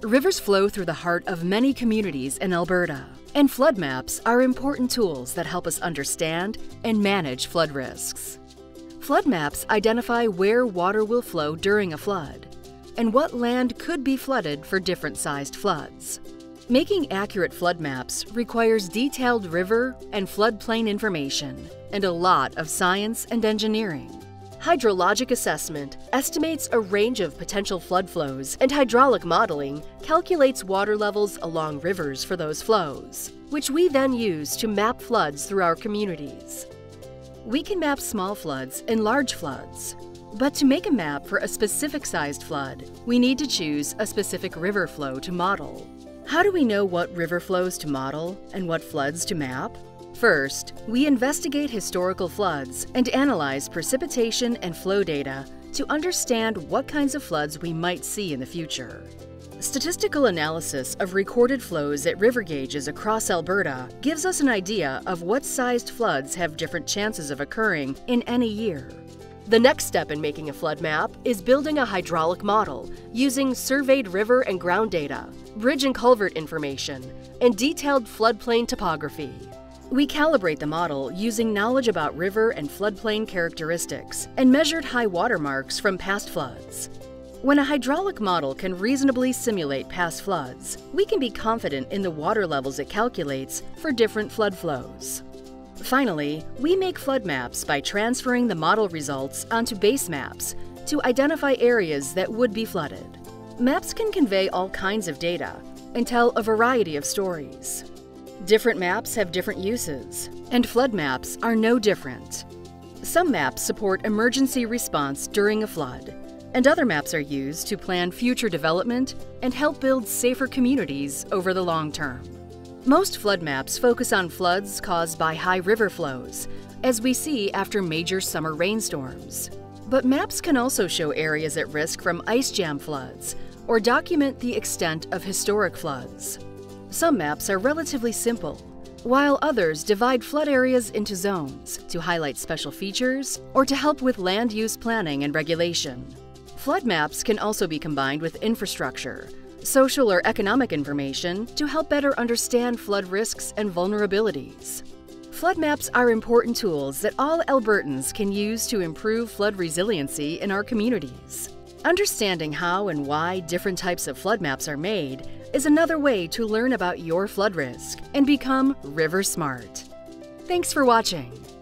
Rivers flow through the heart of many communities in Alberta, and flood maps are important tools that help us understand and manage flood risks. Flood maps identify where water will flow during a flood and what land could be flooded for different sized floods. Making accurate flood maps requires detailed river and floodplain information and a lot of science and engineering. Hydrologic assessment estimates a range of potential flood flows, and hydraulic modeling calculates water levels along rivers for those flows, which we then use to map floods through our communities. We can map small floods and large floods, but to make a map for a specific sized flood, we need to choose a specific river flow to model. How do we know what river flows to model and what floods to map? First, we investigate historical floods and analyze precipitation and flow data to understand what kinds of floods we might see in the future. Statistical analysis of recorded flows at river gauges across Alberta gives us an idea of what sized floods have different chances of occurring in any year. The next step in making a flood map is building a hydraulic model using surveyed river and ground data, bridge and culvert information, and detailed floodplain topography. We calibrate the model using knowledge about river and floodplain characteristics and measured high water marks from past floods. When a hydraulic model can reasonably simulate past floods, we can be confident in the water levels it calculates for different flood flows. Finally, we make flood maps by transferring the model results onto base maps to identify areas that would be flooded. Maps can convey all kinds of data and tell a variety of stories. Different maps have different uses, and flood maps are no different. Some maps support emergency response during a flood, and other maps are used to plan future development and help build safer communities over the long term. Most flood maps focus on floods caused by high river flows, as we see after major summer rainstorms. But maps can also show areas at risk from ice jam floods or document the extent of historic floods. Some maps are relatively simple, while others divide flood areas into zones to highlight special features or to help with land use planning and regulation. Flood maps can also be combined with infrastructure, social or economic information to help better understand flood risks and vulnerabilities. Flood maps are important tools that all Albertans can use to improve flood resiliency in our communities. Understanding how and why different types of flood maps are made is another way to learn about your flood risk and become river smart. Thanks for watching.